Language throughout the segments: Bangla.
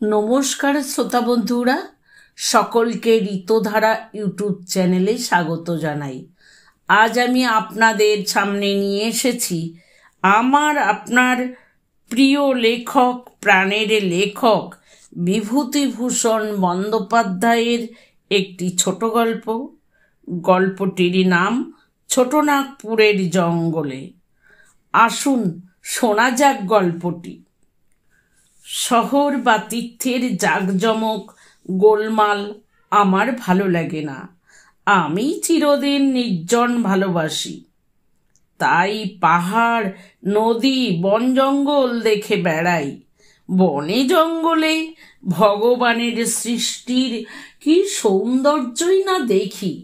নমস্কার শ্রোতা বন্ধুরা, সকলকে ঋতধারা ইউটিউব চ্যানেলে স্বাগত জানাই। আজ আমি আপনাদের সামনে নিয়ে এসেছি আপনার প্রিয় লেখক, প্রাণের লেখক বিভূতিভূষণ বন্দ্যোপাধ্যায়ের একটি ছোট গল্প। গল্পটির নাম ছোটনাগপুরের জঙ্গলে। আসুন শোনা যাক গল্পটি। শহর বা তীর্থের জাঁকজমক গোলমাল আমার ভালো লাগে না। আমি চিরদিন নির্জন ভালোবাসি। তাই পাহাড়, নদী, বন জঙ্গল দেখে বেড়াই। বনে জঙ্গলে ভগবানের সৃষ্টির কি সৌন্দর্যই না দেখি।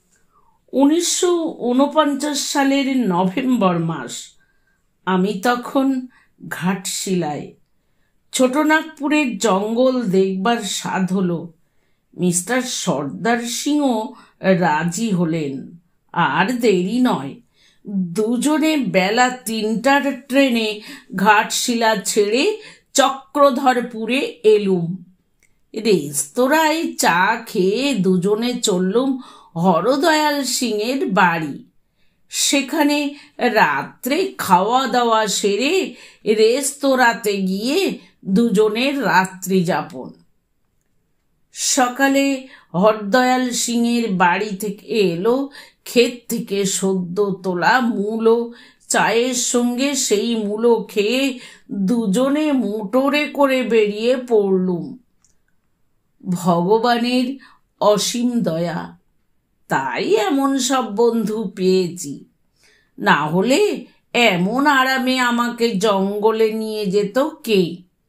1949 সালের নভেম্বর মাস। আমি তখন ঘাটশিলায়। ছোটনাগপুরের জঙ্গল দেখবার স্বাদ হলো। মিস্টার সর্দার সিংহ রাজি হলেন। আর দেরি নয়, দুজনে বেলা 3টার ট্রেনে ঘাটশিলা ছেড়ে চক্রধরপুরে এলুম। রেস্তোরাঁয় চা খেয়ে দুজনে চললুম হরদয়াল সিংয়ের বাড়ি। সেখানে রাত্রে খাওয়া দাওয়া সেরে রেস্তোরাঁতে গিয়ে দুজনের রাত্রি যাপন। সকালে হরদয়াল সিংয়ের বাড়ি থেকে এলো ক্ষেত থেকে সদ্য তোলা মূলো। চায়ের সঙ্গে সেই মূলো খেয়ে দুজনে মোটরে করে বেরিয়ে পড়লুম। ভগবানের অসীম দয়া, তাই এমন সব বন্ধু পেয়েছি। না হলে এমন আরামে আমাকে জঙ্গলে নিয়ে যেত কে?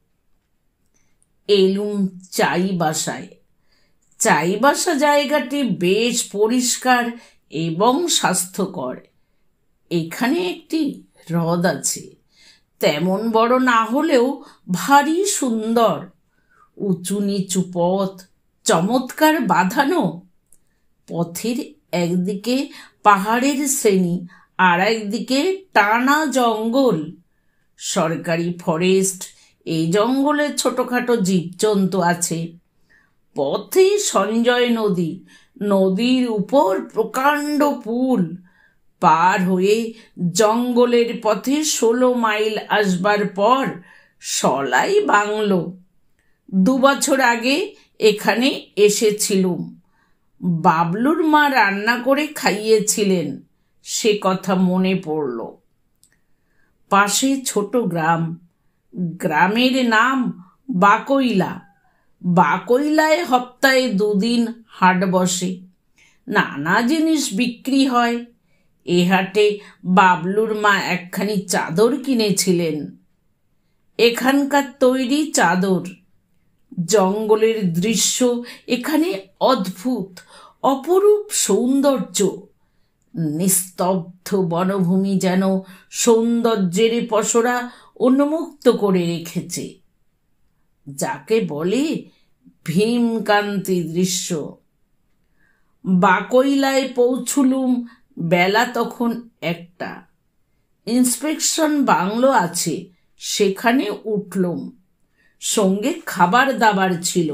এলুম চাইবাসায়। চাইবাসা জায়গাটি বেশ পরিষ্কার এবং স্বাস্থ্যকর। এখানে একটি হ্রদ আছে, তেমন বড় না হলেও ভারী সুন্দর। উঁচু নিচু পথ, চমৎকার বাঁধানো। পথের একদিকে পাহাড়ের শ্রেণী, আর একদিকে টানা জঙ্গল, সরকারি ফরেস্ট। এই জঙ্গলে ছোটখাটো জীবজন্তু আছে। পথে সঞ্জয় নদী, নদীর উপর প্রকাণ্ড পুল। পার হয়ে জঙ্গলের পথে 16 মাইল আসবার পর সলাই বাংলো। 2 বছর আগে এখানে এসেছিলুম। বাবলুর মা রান্না করে খাইয়েছিলেন, সে কথা মনে পড়ল। পাশে ছোট গ্রাম। গ্রামের নাম বাকইলা। বাকইলায় সপ্তাহে 2 দিন হাট বসে। নানা জিনিস বিক্রি হয়। এ হাটে বাবলুর মা একখানি চাদর কিনেছিলেন। এখানকার তৈরি চাদর। জঙ্গলের দৃশ্য এখানে অদ্ভুত, অপরূপ সৌন্দর্য। নিস্তব্ধ বনভূমি যেন সৌন্দর্যের পসরা উন্মুক্ত করে রেখেছে, যাকে বলে ভীমকান্তি দৃশ্য। বাকইলায় পৌঁছলুম বেলা তখন 1টা। ইন্সপেকশন বাংলো আছে, সেখানে উঠলুম। সঙ্গে খাবার দাবার ছিল।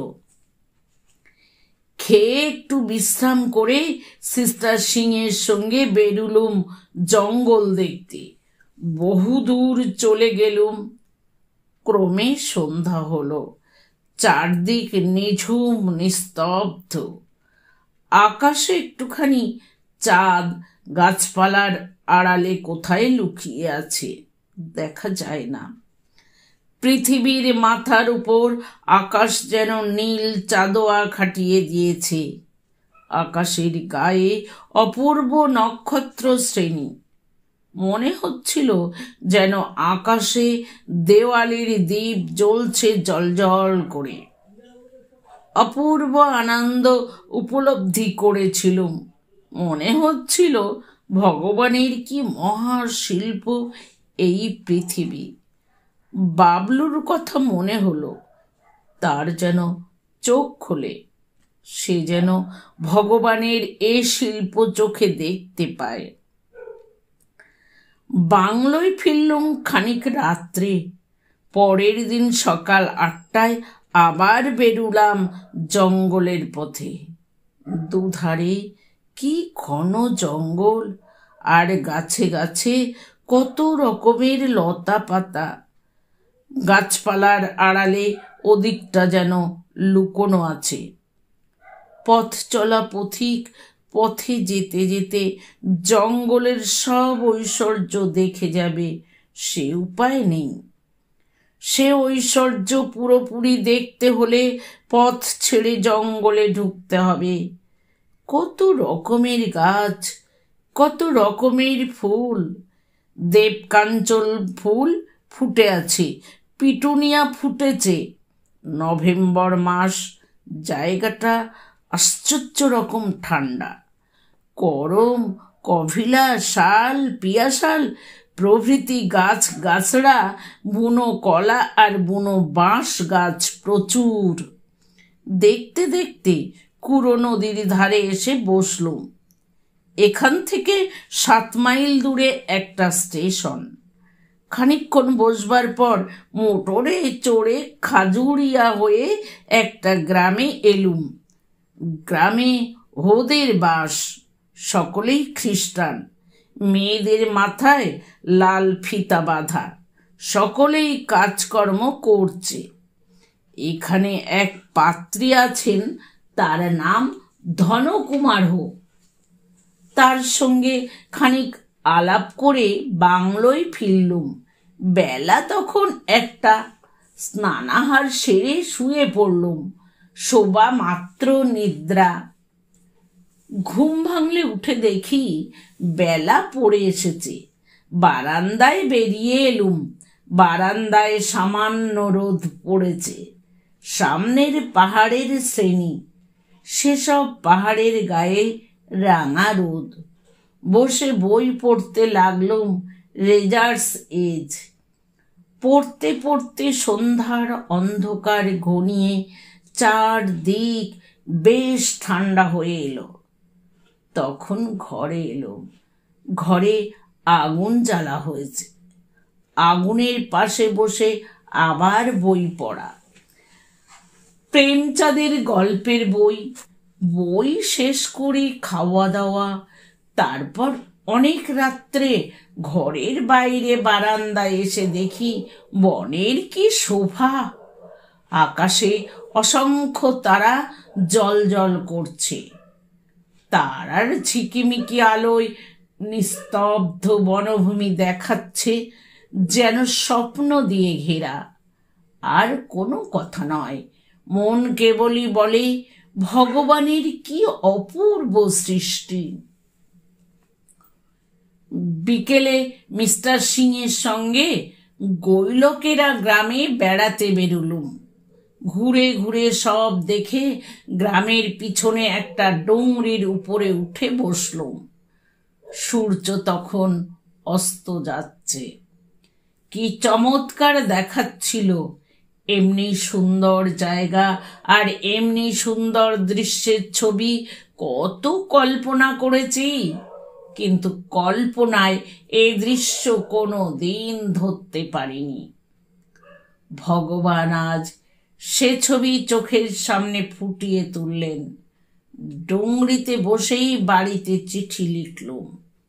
খেয়ে একটু বিশ্রাম করে সিস্টার সিংয়ের সঙ্গে বেরুলুম জঙ্গল দেখতে। বহু দূর চলে গেলুম। ক্রমে সন্ধ্যা হলো। চারদিক নিঝুম নিস্তব্ধ। আকাশে একটুখানি চাঁদ গাছপালার আড়ালে কোথায় লুকিয়ে আছে, দেখা যায় না। পৃথিবীর মাথার উপর আকাশ যেন নীল চাঁদোয়া খাটিয়ে দিয়েছে। আকাশের গায়ে অপূর্ব নক্ষত্র শ্রেণী। মনে হচ্ছিল যেন আকাশে দেওয়ালির দ্বীপ জ্বলছে জলজল করে। অপূর্ব আনন্দ উপলব্ধি করেছিলুম। মনে হচ্ছিল ভগবানের কি মহাশিল্প এই পৃথিবী। বাবলুর কথা মনে হলো। তার যেন চোখ খোলে। সে যেন ভগবানের এ শিল্প চোখে দেখতে পায়। বাংলোয় ফিরলুম খানিক রাত্রে। পরের দিন সকাল 8টায় আবার বেরুলাম জঙ্গলের পথে। দুধারে কি ঘন জঙ্গল, আর গাছে গাছে কত রকমের লতা পাতা। গাছপালার আড়ালে ওদিকটা যেন লুকোনো আছে। পথ চলা পথিক পথে যেতে যেতে জঙ্গলের সব ঐশ্বর্য দেখে যাবে, সে উপায় নেই। সে ঐশ্বর্য পুরোপুরি দেখতে হলে পথ ছেড়ে জঙ্গলে ঢুকতে হবে। কত রকমের গাছ, কত রকমের ফুল। দেবকাঞ্চল ফুল ফুটে আছে, পিটুনিয়া ফুটেছে। নভেম্বর মাস, জায়গাটা আশ্চর্য রকম ঠান্ডা। করম, কভিলা, শাল, পিয়াশাল প্রভৃতি গাছ গাছড়া, বুনো কলা আর বুনো বাঁশ গাছ প্রচুর। দেখতে দেখতে কুরো নদীর ধারে এসে বসলুম। এখান থেকে 7 মাইল দূরে একটা স্টেশন। খানিকক্ষণ বসবার পর মোটরে চড়ে খাজুরিয়া হয়ে একটা গ্রামে এলুম। গ্রামে হোদের বাস, সকলেই খ্রিস্টান। মেয়েদের মাথায় লাল ফিতা বাঁধা, সকলেই কাজকর্ম করছে। এখানে এক পাত্রী আছেন, তার নাম ধনকুমারহ। তার সঙ্গে খানিক আলাপ করে বাংলোয় ফিরলুম। বেলা তখন 1টা। স্নানাহার সেরে শুয়ে পড়লুম। শোবা মাত্র নিদ্রা। ঘুম ভাঙলে উঠে দেখি বেলা পড়ে এসেছে। বারান্দায় বেরিয়ে এলুম। বারান্দায় সামান্য রোদ পড়েছে। সামনের পাহাড়ের শ্রেণী, সেসব পাহাড়ের গায়ে রাঙা রোদ। বসে বই পড়তে লাগলুম রেজার্স এজ। পড়তে পড়তে সন্ধ্যার অন্ধকার ঘনিয়ে চারদিক বেশ ঠান্ডা হয়ে এলো। তখন ঘরে এলুম। ঘরে আগুন জ্বালা হয়েছে। আগুনের পাশে বসে আবার বই পড়া। প্রেমচাঁদের গল্পের বই। বই শেষ করে খাওয়া দাওয়া। তারপর অনেক রাত্রে ঘরের বাইরে বারান্দায় এসে দেখি বনের কি শোভা। আকাশে অসংখ্য তারা জ্বলজ্বল করছে। তারার ঝিকিমিকি আলোয় নিস্তব্ধ বনভূমি দেখাচ্ছে যেন স্বপ্ন দিয়ে ঘেরা। আর কোনো কথা নয়, মন কেবলই বলে ভগবানের কি অপূর্ব সৃষ্টি। বিকেলে মিস্টার সিংয়ের সঙ্গে গৈলকেরা গ্রামে বেড়াতে বেরুলুম। ঘুরে ঘুরে সব দেখে গ্রামের পিছনে একটা ডোংরির উপরে উঠে বসলুম। সূর্য তখন অস্ত যাচ্ছে। কি চমৎকার দেখাচ্ছিল। এমনি সুন্দর জায়গা আর এমনি সুন্দর দৃশ্যের ছবি কত কল্পনা করেছি, কিন্তু কল্পনায় এই দৃশ্য কোনো দিন ধরতে পারিনি। ভগবান আজ সে ছবি চোখের সামনে ফুটিয়ে তুললেন। ডোংরিতে বসেই বাড়িতে চিঠি লিখলুম।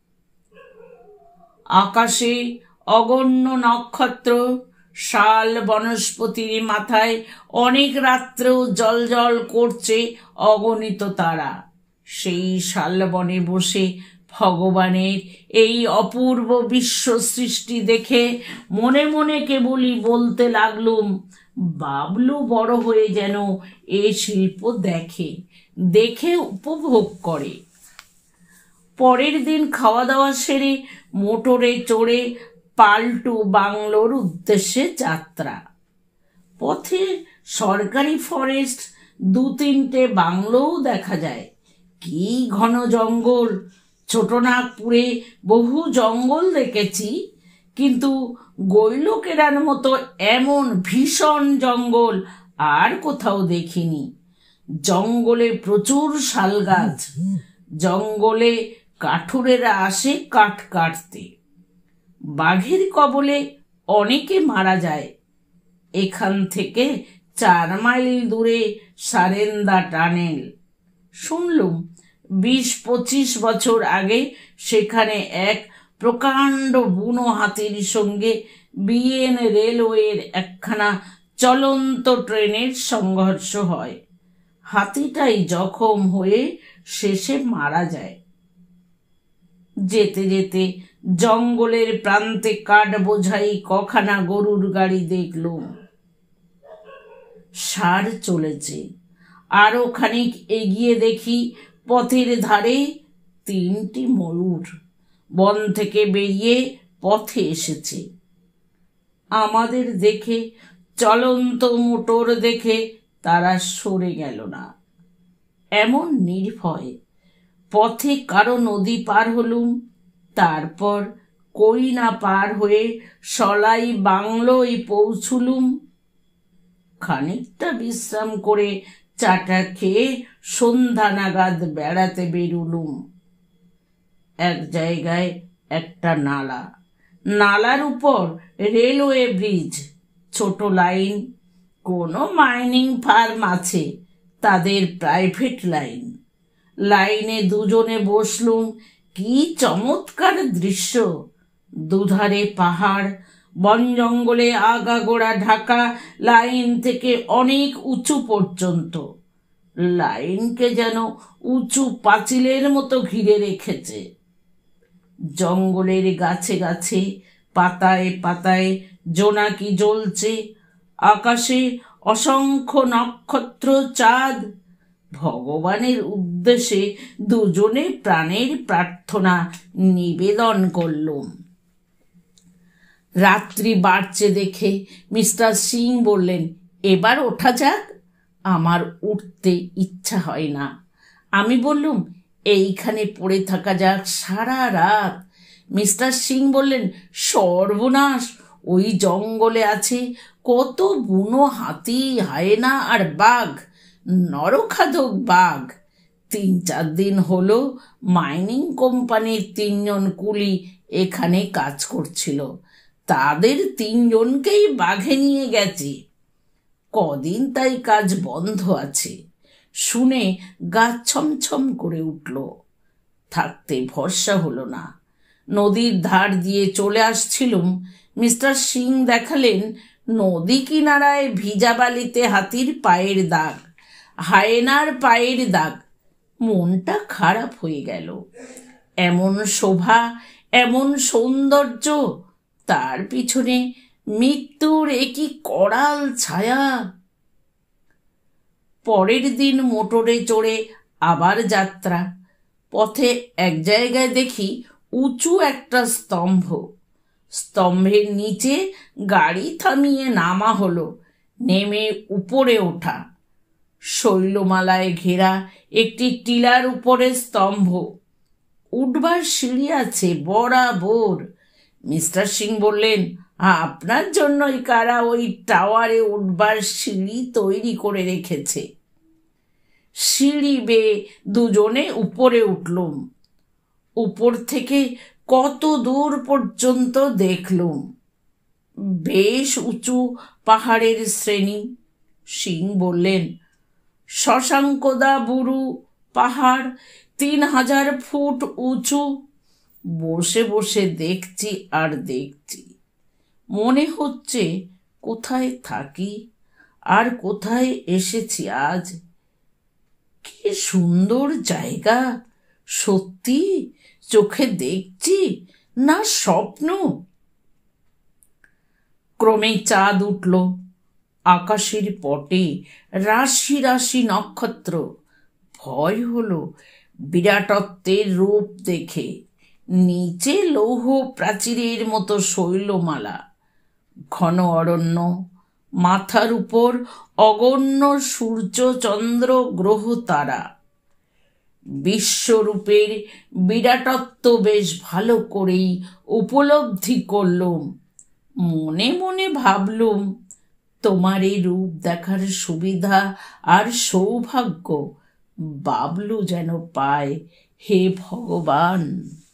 আকাশে অগণ্য নক্ষত্র, শাল বনস্পতির মাথায় অনেক রাত্রেও জলজল করছে অগণিত তারা। সেই শালবনে বসে ভগবানের এই অপূর্ব বিশ্ব সৃষ্টি দেখে মনে মনে কেবলই বলতে লাগলুম, বাবলু বড় হয়ে যেন এ শিল্প দেখে, দেখে উপভোগ করে। পরের দিন খাওয়া দাওয়া সেরে মোটরে চড়ে পাল্টু বাংলোর উদ্দেশ্যে যাত্রা। পথে সরকারি ফরেস্ট, 2-3টে বাংলোও দেখা যায়। কি ঘন জঙ্গল! ছোটনাগপুরে বহু জঙ্গল দেখেছি, কিন্তু গৈলকেরার মতো এমন ভীষণ জঙ্গল আর কোথাও দেখিনি। জঙ্গলে প্রচুর শাল গাছ। জঙ্গলে কাঠুরেরা আসে কাঠ কাটতে। বাঘের কবলে অনেকে মারা যায়। এখান থেকে 4 মাইল দূরে সারেন্দা টানেল। শুনলুম 20-25 বছর আগে সেখানে এক প্রকাণ্ড বুনো হাতির সঙ্গে বিএন রেলওয়ের একখানা চলন্ত ট্রেনের সংঘর্ষ হয়। হাতিটাই জখম হয়ে শেষে মারা যায়। যেতে যেতে জঙ্গলের প্রান্তে কাঠ বোঝাই কখানা গরুর গাড়ি দেখলুম। ষাঁড় চলেছে। আরো খানিক এগিয়ে দেখি পথের ধারে 3টি ময়ূর বন থেকে বেরিয়ে পথে এসেছে। আমাদের দেখে, চলন্ত মোটর দেখে তারা সরে গেল না। এমন নির্ভয়। পথে কারো নদী পার হলুম, তারপর কইনা পার হয়ে সলাই বাংলোয় পৌঁছুলুম। খানিকটা বিশ্রাম করে চাটা খেয়ে সন্ধ্যা নাগাদ বেড়াতে বেরুলুম। এক জায়গায় একটা নালা, নালার উপর রেলওয়ে ব্রিজ, ছোট লাইন। কোনো মাইনিং ফার্ম আছে, তাদের প্রাইভেট লাইন। লাইনে দুজনে বসলুম। কি চমৎকার দৃশ্য! দুধারে পাহাড়, বন জঙ্গলে আগাগোড়া ঢাকা, লাইন থেকে অনেক উঁচু পর্যন্ত। লাইনকে যেন উঁচু পাঁচিলের মতো ঘিরে রেখেছে। জঙ্গলের গাছে গাছে, পাতায় পাতায় জোনাকি জ্বলছে। আকাশে অসংখ্য নক্ষত্র, চাঁদ। ভগবানের উদ্দেশ্যে দুজনে প্রাণের প্রার্থনা নিবেদন করলুম। রাত্রি বাড়ছে দেখে মিস্টার সিং বললেন, এবার ওঠা যাক। আমার উঠতে ইচ্ছা হয় না। আমি বললুম, এইখানে পড়ে থাকা যাক সারা রাত। মিস্টার সিং বললেন, সর্বনাশ! ওই জঙ্গলে আছে কত বুনো হাতি, হায়না আর বাঘ, নরখাদক বাঘ। 3-4 দিন হলো মাইনিং কোম্পানির 3 জন কুলি এখানে কাজ করছিল। তাদের 3 জনকেই বাঘে নিয়ে গেছে। কদিন তাই কাজ বন্ধ আছে। শুনে গা ছমছম করে উঠল। থাকতে ভরসা হলো না। নদীর ধার দিয়ে চলে আসছিলুম। মিস্টার সিং দেখালেন নদী কিনারায় ভিজা বালিতে হাতির পায়ের দাগ, হায়েনার পায়ের দাগ। মনটা খারাপ হয়ে গেল। এমন শোভা, এমন সৌন্দর্য, তার পিছনে মৃত্যুর একই করাল ছায়া। পরের দিন মোটরে চড়ে আবার যাত্রা। পথে এক জায়গায় দেখি উঁচু একটা স্তম্ভ। স্তম্ভের নিচে গাড়ি থামিয়ে নামা হলো, নেমে উপরে ওঠা। শৈলমালায় ঘেরা একটি টিলার উপরে স্তম্ভ। উঠবার সিঁড়ি আছে বরাবর। মিস্টার সিং বললেন, আপনার জন্যই কারা ওই টাওয়ারে উঠবার সিঁড়ি তৈরি করে রেখেছে। সিঁড়ি বেয়ে দুজনে উপরে উঠলুম। উপর থেকে কত দূর পর্যন্ত দেখলুম। বেশ উঁচু পাহাড়ের শ্রেণী। সিং বললেন, শশাঙ্কদা বুরু পাহাড় 3000 ফুট উঁচু। বসে বসে দেখছি আর দেখছি। মনে হচ্ছে কোথায় থাকি আর কোথায় এসেছি আজ। কি সুন্দর জায়গা! সত্যি চোখে দেখছি না স্বপ্ন? ক্রমে চাঁদ উঠল। আকাশের পটে রাশি রাশি নক্ষত্র। ভয় হলো বিরাটত্বের রূপ দেখে। নিচে লৌহ প্রাচীরের মতো শৈলমালা, ঘন অরণ্য, মাথার উপর অগণ্য সূর্য, চন্দ্র, গ্রহ, তারা। বিশ্বরূপের বিরাটত্ব বেশ ভালো করেই উপলব্ধি করলুম। মনে মনে ভাবলুম, তোমার এই রূপ দেখার সুবিধা আর সৌভাগ্য বাবলু যেন পায়। হে ভগবান!